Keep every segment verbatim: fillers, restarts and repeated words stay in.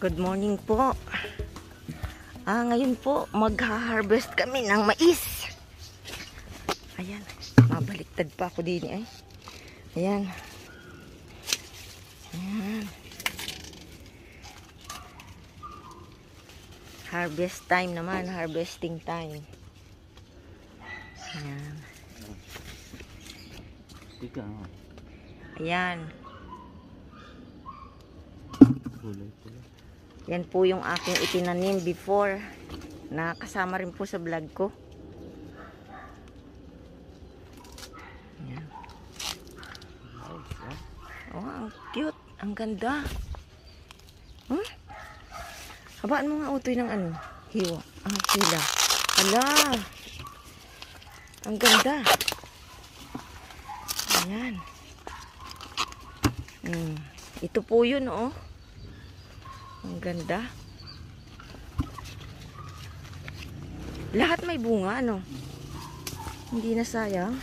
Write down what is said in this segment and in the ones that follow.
Good morning po. Ah, ngayon po magha-harvest kami ng mais. Ayan, mabaliktad pa ako din eh. Ayan. Ayan. Harvest time naman, harvesting time. Ayan. Ayan. Yan po yung aking itinanim before. Nakasama rin po sa vlog ko. Ayan. Oh, ang cute. Ang ganda. Hmm? Habaan mo nga utoy ng ano? Hiwa. Ang pila. Ala! Ang ganda. Ayan. Hmm. Ito po yun, oh. Ang ganda. Lahat may bunga, ano? Hindi na sayang.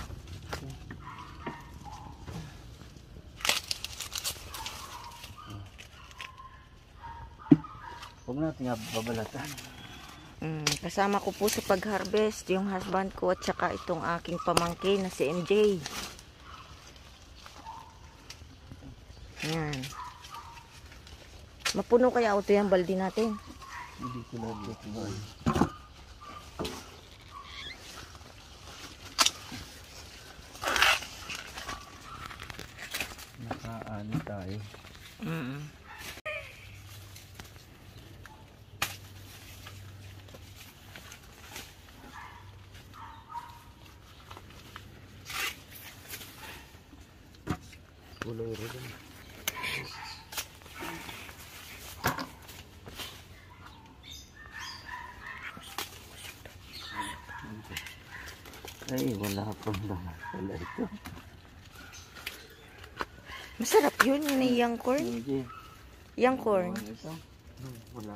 Huwag natin nga babalatan. Mm, kasama ko po sa pag-harvest yung husband ko at saka itong aking pamangkin na si M J. Ayan. Mapuno kaya auto yung baldi natin? Hindi ko lang ito. Nakaano tayo. Mm-mm. Kulay rin. Ay, wala pang laman pala ito. Masarap yun, yun ay young corn. Hindi. Young corn. Ito? Wala.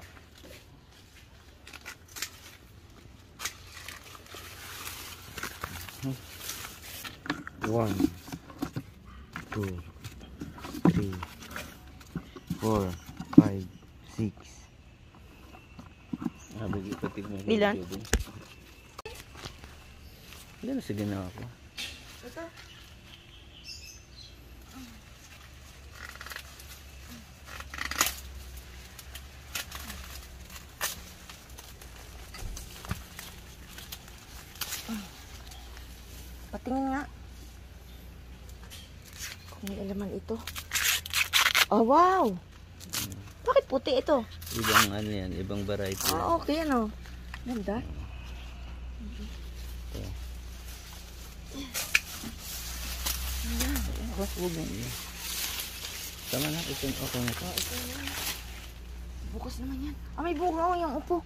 One, two, three, four, five, six. Ah, bagi patig mo. Ilan? Ilan na sige na ako. Ito. Patingin nga. Kung may alaman ito. Oh, wow! Bakit puti ito? Ibang ano yan, ibang variety. Ah, okay ano. Ganda. Ito. Huwag huwag na yun. Tama na, ito okay na ito. Oh, ito yan. Bukas naman yan. Ah, may bunga oh, yung upo.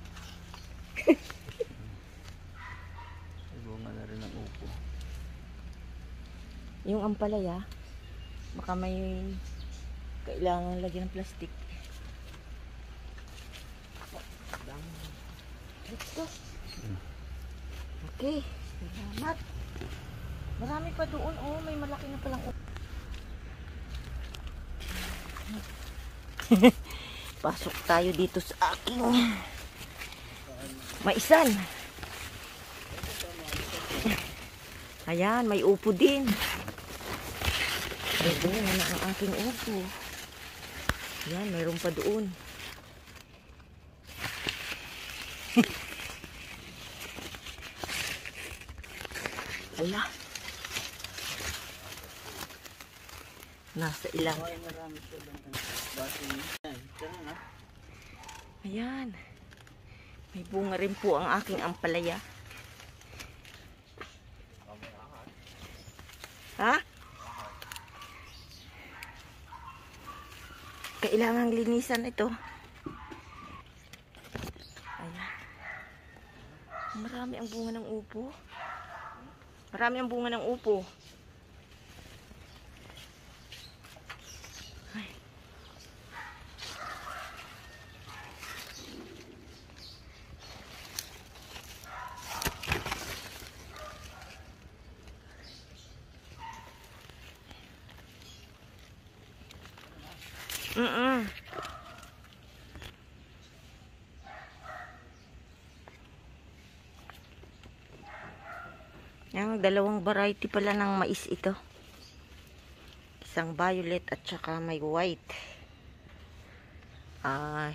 May bunga na rin ang upo. Yung ampalaya, baka may kailangan lagyan ng plastic. Let's go. Okay, salamat. Marami pa doon. Oh, may malaki na palang upo. Pasok tayo dito sa aking maisan. Ayan, may upo din. Ay, doon na ang aking upo. Ayan, mayroon pa doon. Wala. Nasa ilang. Ayan. May bunga rin po ang aking ampalaya. Ha? Kailangang linisan ito. Ayan. Marami ang bunga ng upo. Marami ang bunga ng upo. Ay. Mm-mm. dalawang variety pala ng mais ito. Isang violet at saka may white. Ay.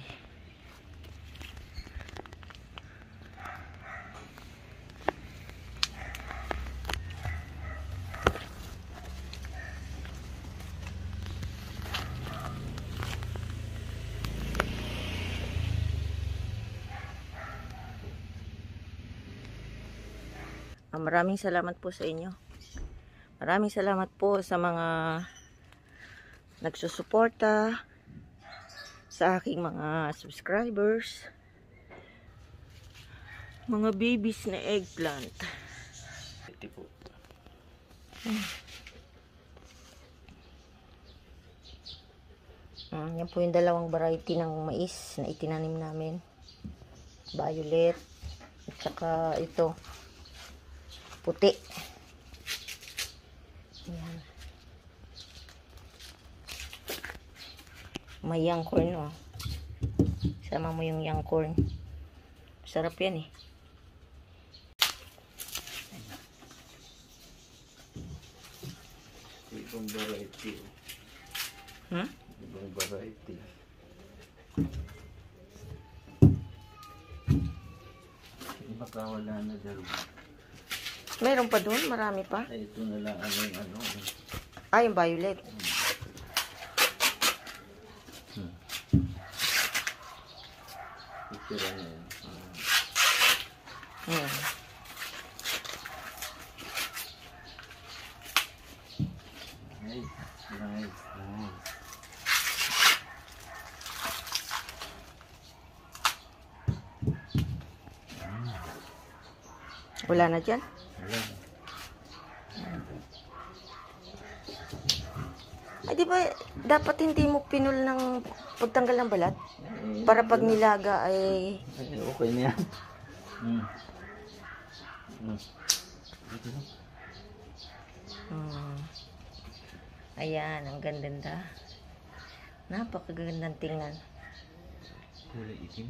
Ah, maraming salamat po sa inyo. Maraming salamat po sa mga nagsusuporta, sa aking mga subscribers, mga babies na eggplant. Ito po. Hmm, yan po yung dalawang variety ng mais na itinanim namin. Violet at saka ito puti. Ayan. May young corn, oh. Sama mo yung young corn. Sarap yan, eh. Ibang variety. Hmm? Ibang variety. Baka wala na dalawa. Meron pa doon, marami pa. Ay, ito na lang ano yung ano. Ah, yung violet. Hmm. Picture na yun. Hmm. Nice, nice, nice. Wala na dyan. Wala. Ay, di ba, dapat hindi mo pinul ng pagtanggal ng balat? Para pag nilaga ay... Ay, okay na yan. Hmm. Hmm. Hmm. Ayan, ang ganda. Napakagandang tingnan. Kulay itim.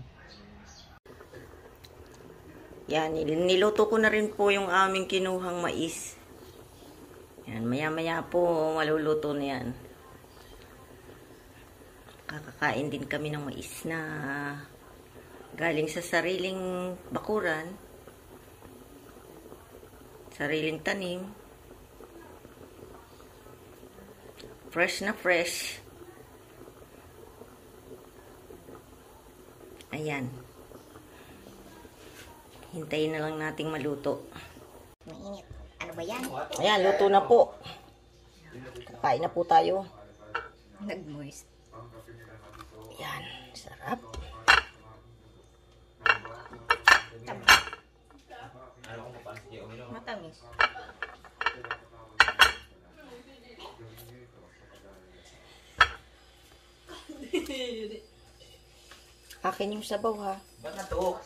Yan, nil- niluto ko na rin po yung aming kinuhang mais. Yan, maya-maya po maluluto na yan. Kakakain din kami ng mais na galing sa sariling bakuran, sariling tanim, fresh na fresh. Ayan. Hintayin na lang nating maluto. Mainit. Ano ba yan? Ayan, luto na po. Kakain na po tayo. Nag-moist. Ayan, sarap. Matamis. Akin yung sabaw, ha. Ba't na to?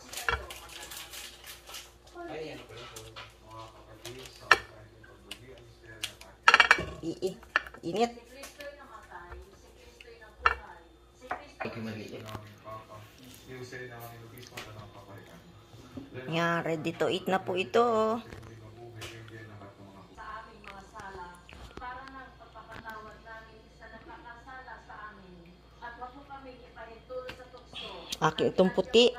Ii, init. Okay, maliit. Yan, ready to eat na po ito. Akin itong puti.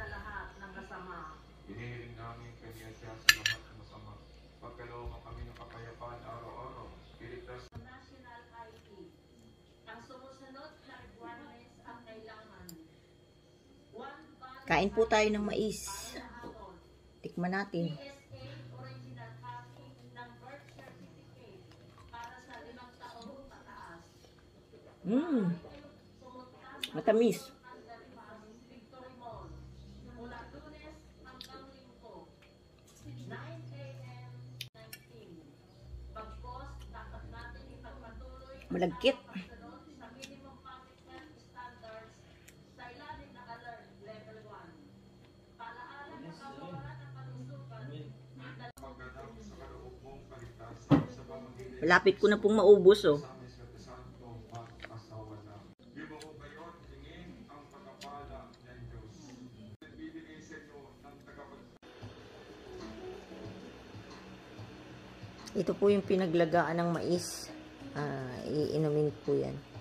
Hinihiling namin kanya siya sa lahat ng masama. Pagkalooban kami ng kapayapaan araw-araw. Iligtas National I T. Ang sumusunod na requirements ang kailangan. One bag Kain po tayo ng mais. Tikman natin. P S A original copy ng birth certificate para sa limang taong pataas. Mmm. Matamis. Victory Mall. Mula Lunes hanggang Linggo. nine A M nineteen. Pagkos, dapat natin ipagpatuloy ang Malagkit. pagsunod sa minimum public health standards sa ilalim ng alert level one. Paalaala ng kapawaran ng kalusugan pagganap sa kaloob mong kaligtasan sa pamamagitan Malapit ko na pong maubos, oh. sa Espiritu Santo mag-asawa na. Yung mo gayon, tingin ang pagkapala ng Diyos. Bibigay sa inyo ng tagapag Ito po yung pinaglagaan ng mais. Ah, iinumin po yan.